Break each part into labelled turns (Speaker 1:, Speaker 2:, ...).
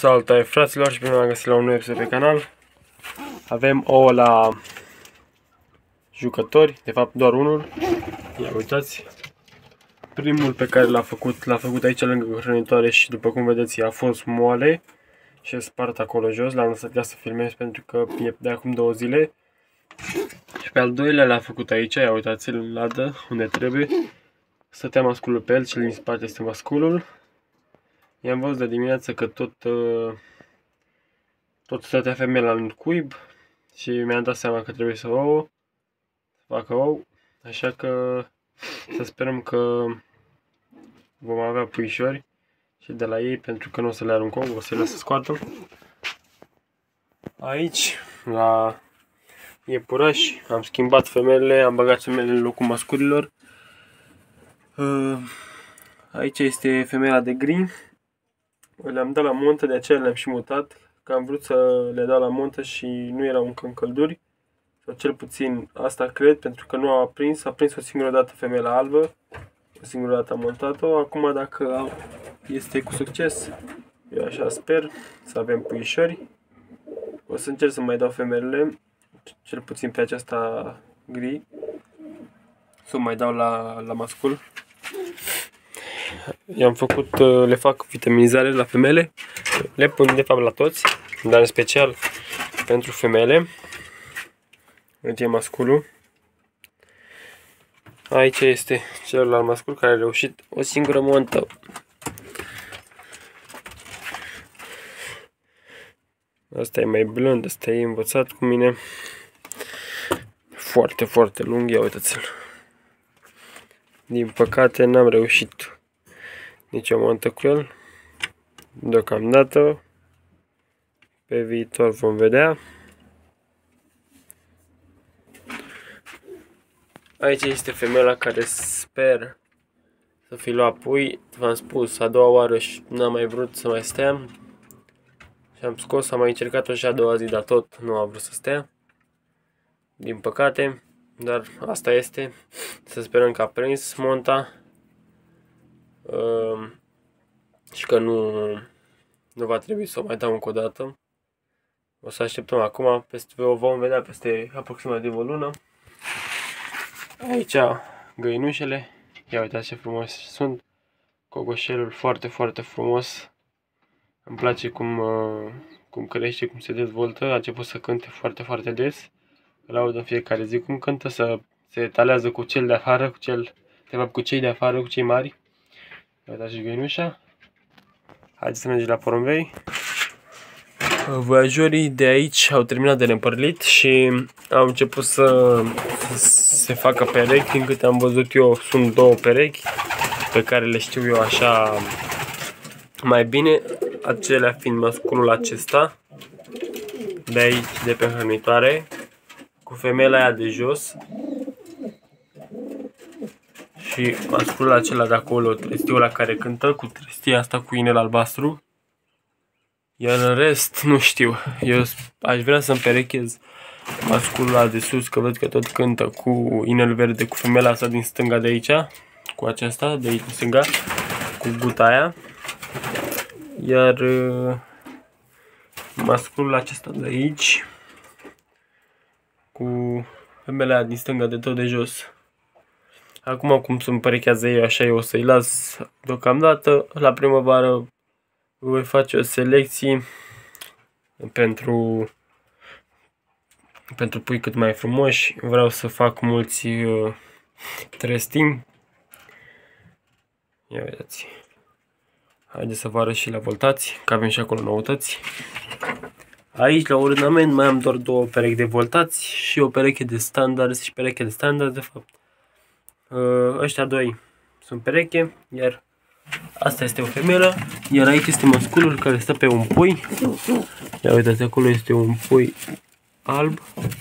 Speaker 1: Salutare fraților și bine v-am găsit la un nou episod pe canal. Avem ouă la jucători, de fapt doar unul. Ia uitați. Primul pe care l-a făcut aici lângă hrănitoare și după cum vedeți a fost moale și e spart acolo jos. L-am lăsat ca să filmez pentru că e de acum 2 zile. Și pe al doilea l-a făcut aici, ia uitați-l în ladă unde trebuie. Stătea masculul pe el, cel din spate este masculul. I-am văzut de dimineață că tot stătea femeia în cuib și mi-am dat seama că trebuie să facă ou, așa că să sperăm că vom avea puișori și de la ei, pentru că nu o să le arunc ou, o să le să scoată. Aici, la iepurași, am schimbat femelele, am băgat femelele în locul masculilor. Aici este femeia de gri. Le-am dat la montă, de aceea le-am și mutat, că am vrut să le dau la montă și nu erau încă în călduri. Sau cel puțin asta cred, pentru că nu a prins o singură dată femeia albă, o singură dată am montat-o. Acum dacă este cu succes, eu așa sper, să avem puișori. O să încerc să mai dau femelele, cel puțin pe aceasta gri, să mai dau la mascul. I-am făcut, le fac vitaminizare la femele, le pun de fapt la toți, dar în special pentru femele. Uite masculul. Aici este celălalt mascul care a reușit o singură montă. Asta e mai blând, asta e învățat cu mine. Foarte, foarte lung, ia uitați-l. Din păcate n-am reușit nicio montă cu el deocamdată. Pe viitor vom vedea. Aici este femeia care sper să fi luat pui. V-am spus, a doua oară și n-am mai vrut să mai stea. Și am scos, am mai încercat-o și a doua zi, dar tot nu a vrut să stea. Din păcate, dar asta este. Să sperăm că a prins monta. Și că nu va trebui să o mai dau încă o dată. O să așteptăm acum, o vom vedea peste aproximativ o lună. Aici găinușele, ia uitați ce frumos sunt. Cocoșelul foarte, foarte frumos. Îmi place cum crește, cum se dezvoltă. A început să cânte foarte, foarte des. Îl aud în fiecare zi cum cântă, se etalează cu cel de afară, cu cei de afară, cu cei mari. Ia uitați și găinușa. Haideți să mergem la porumbei. Voiajorii de aici au terminat de nepărlit și au început să se facă perechi. Din câte am văzut eu, sunt 2 perechi pe care le știu eu așa mai bine. Acelea fiind masculul acesta de aici, de pe hrănitoare, cu femeia aia de jos și masculul acela de acolo, trestiul ăla care cântă, cu trestia asta cu inel albastru. Iar în rest, nu știu, eu aș vrea să împerechez masculul ăla de sus, că văd că tot cântă, cu inel verde, cu femeia asta din stânga de aici, cu aceasta de aici din stânga, cu guta aia. Iar masculul acesta de aici, cu femeia aia din stânga de tot de jos. Acum cum se împerechează ei, așa eu o să-i las deocamdată. La primăvară voi face o selecție pentru pui cât mai frumoși. Vreau să fac mulți trestimi. Ia uitați. Haideți să vă arăt și la voltați, că avem și acolo noutăți. Aici la ornament mai am doar 2 perechi de voltați și o pereche de standard și pereche de standard de fapt. Ăștia 2 sunt pereche, iar asta este o femelă, iar aici este masculul care stă pe un pui. Ia uitați, acolo este un pui alb.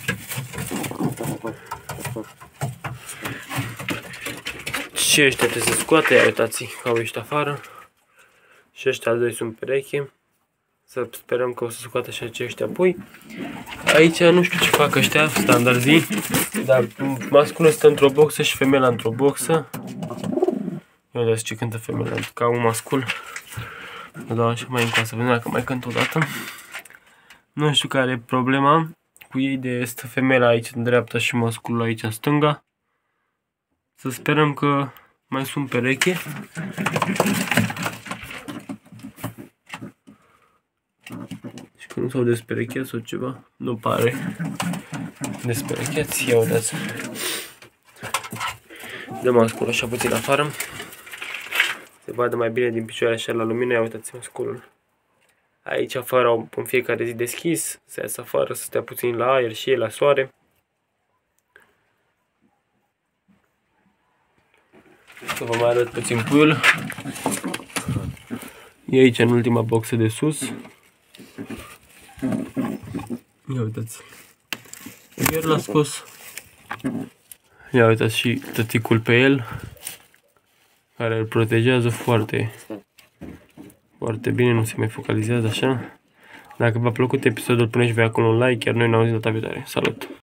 Speaker 1: Și ăștia trebuie să scoate, ia uitați că au ieșit afară. Și ăștia 2 sunt pereche. Să sperăm că o să scoată și aceștia pui. Aici nu știu ce fac ăștia, standard zi. Dar masculul stă într-o boxă și femeia într-o boxă. Ia uitați ce cântă femeia, ca un mascul. O dau așa mai încoa să vedem dacă mai cânt o dată. Nu știu care e problema cu ei de este femeia aici în dreapta și masculul aici în stânga. Să sperăm că mai sunt pereche. Și că nu s-au desperecheat sau ceva. Nu pare desperecheați. Ia uitați. Dăm masculul așa puțin afară. Se vadă mai bine din picioare așa la lumină. Ia uitați masculul. Aici afară au în fiecare zi deschis. Să iasă afară, să stea puțin la aer și ei la soare. Să vă mai arăt puțin puiul. E aici în ultima boxă de sus. Ia uitați. Ieri l-a scos. Ia uitați și tăticul pe el, care îl protejează foarte bine, nu se mai focalizează așa. Dacă v-a plăcut episodul, puneți-vă acolo un like, iar noi ne auzim data viitoare. Salut!